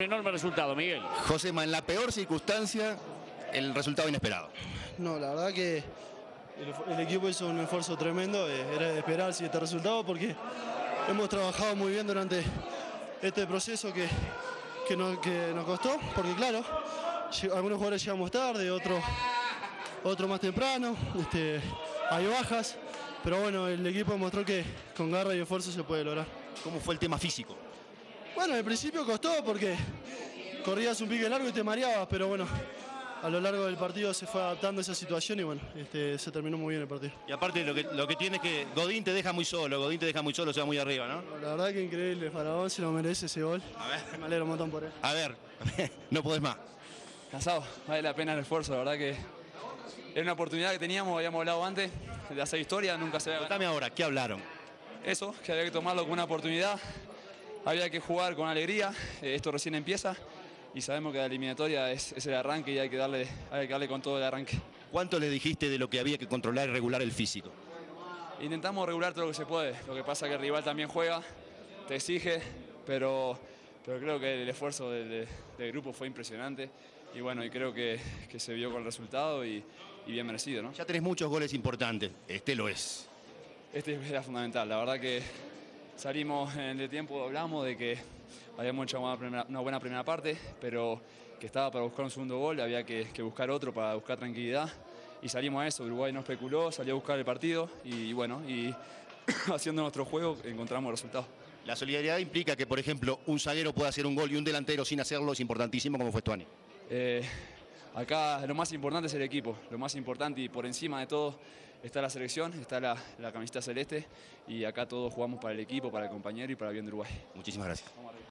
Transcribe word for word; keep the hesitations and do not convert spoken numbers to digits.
Enorme resultado, Miguel. Josema, en la peor circunstancia, el resultado inesperado. No, la verdad que el, el equipo hizo un esfuerzo tremendo, eh, era de esperar este resultado porque hemos trabajado muy bien durante este proceso que, que, nos, que nos costó, porque claro, algunos jugadores llegamos tarde, otros otro más temprano, este, hay bajas, pero bueno, el equipo demostró que con garra y esfuerzo se puede lograr. ¿Cómo fue el tema físico? Bueno, al principio costó porque corrías un pique largo y te mareabas, pero bueno, a lo largo del partido se fue adaptando a esa situación y bueno, este, se terminó muy bien el partido. Y aparte lo que, lo que tiene es que Godín te deja muy solo, Godín te deja muy solo, se va muy arriba, ¿no? La verdad que increíble, Faraón se lo merece ese gol. A ver. Me alegro un montón por él. A ver, no podés más. Cansado, vale la pena el esfuerzo, la verdad que era una oportunidad que teníamos, habíamos hablado antes de hacer historia, nunca se había ganado. Contame ahora, ¿qué hablaron? Eso, que había que tomarlo como una oportunidad, había que jugar con alegría, eh, esto recién empieza y sabemos que la eliminatoria es, es el arranque y hay que, darle, hay que darle con todo el arranque. ¿Cuánto le dijiste de lo que había que controlar y regular el físico? Intentamos regular todo lo que se puede, lo que pasa es que el rival también juega, te exige, pero, pero creo que el esfuerzo del, del, del grupo fue impresionante y bueno, y creo que, que se vio con el resultado y, y bien merecido, ¿no? Ya tenés muchos goles importantes, este lo es. Este era fundamental, la verdad que salimos en el tiempo, hablamos de que habíamos hecho una, primera, una buena primera parte, pero que estaba para buscar un segundo gol, había que, que buscar otro para buscar tranquilidad y salimos a eso, Uruguay no especuló, salió a buscar el partido y, y bueno, y haciendo nuestro juego encontramos el resultado. La solidaridad implica que, por ejemplo, un zaguero pueda hacer un gol y un delantero sin hacerlo es importantísimo, como fue Stuani. Eh, acá lo más importante es el equipo, lo más importante y por encima de todo está la selección, está la, la camiseta celeste y acá todos jugamos para el equipo, para el compañero y para el bien de Uruguay. Muchísimas gracias.